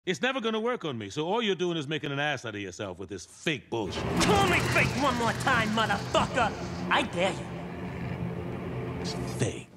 It's never gonna work on me, so all you're doing is making an ass out of yourself with this fake bullshit. Call me fake one more time, motherfucker! I dare you. It's fake.